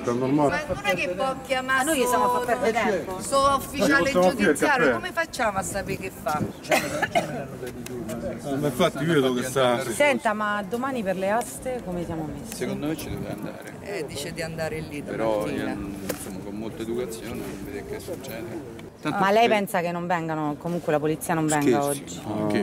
sta normale. Ma non è che può chiamare, noi gli siamo a far perdere tempo. Suo ufficiale giudiziario, come facciamo a sapere che fa? Ma infatti io vedo che sta... Senta, ma domani per le aste come siamo messi? Secondo me ci deve andare. Dice di andare lì Però domattina. insomma, con molta educazione non vede che succede. Tanto Ma lei pensa che non vengano, comunque la polizia non venga oggi?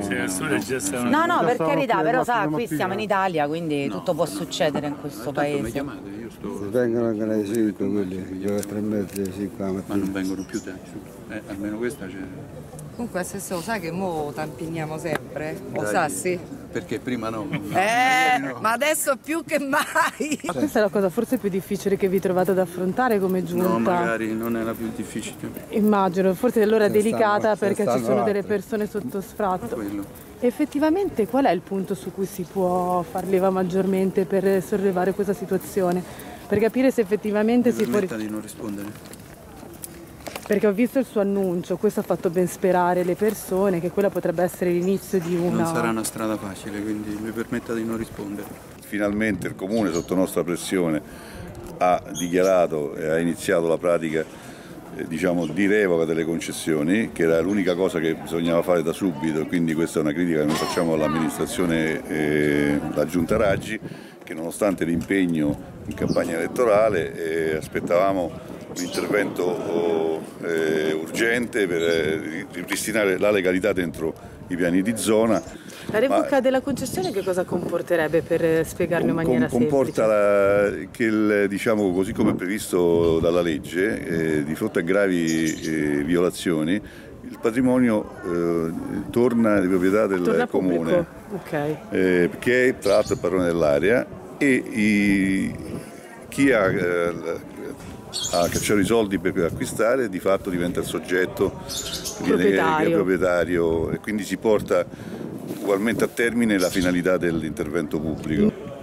No, per carità, però sa, qui siamo in Italia, quindi tutto può succedere in questo mi paese. chiamate, io sto... Vengono anche alle 5, quelli, alle 3:30, 5 la Ma mattina. non vengono più dai, su. Almeno questa c'è. Comunque Assessore, sai che mo tampiniamo sempre? Lo sa, sì? Perché prima no. Ma adesso più che mai! Ma questa è la cosa forse più difficile che vi trovate ad affrontare come giunta. No, magari non è la più difficile. Immagino, forse allora è delicata perché ci stanno sono delle altre. persone sotto sfratto. Quello. Effettivamente qual è il punto su cui si può far leva maggiormente per sollevare questa situazione? Per capire se effettivamente si può... Permetta di non rispondere. Perché ho visto il suo annuncio, questo ha fatto ben sperare le persone che quella potrebbe essere l'inizio di una... Non sarà una strada facile, quindi mi permetta di non rispondere. Finalmente il Comune, sotto nostra pressione, ha dichiarato e ha iniziato la pratica diciamo, di revoca delle concessioni, che era l'unica cosa che bisognava fare da subito, quindi questa è una critica che noi facciamo all'amministrazione, la Giunta Raggi, che nonostante l'impegno in campagna elettorale aspettavamo un intervento urgente per ripristinare la legalità dentro i piani di zona. La revoca della concessione che cosa comporterebbe per spiegarlo in maniera comporta che diciamo, così come previsto dalla legge, di fronte a gravi violazioni, il patrimonio torna di proprietà del Comune, che è tra l'altro il padrone dell'area, e chi ha cacciato i soldi per acquistare di fatto diventa il soggetto proprietario e quindi si porta ugualmente a termine la finalità dell'intervento pubblico.